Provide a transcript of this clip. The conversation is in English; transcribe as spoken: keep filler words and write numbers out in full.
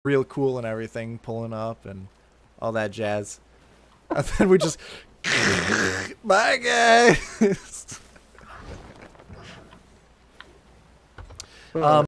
real cool and everything, pulling up and all that jazz. And then we just, bye guys. um,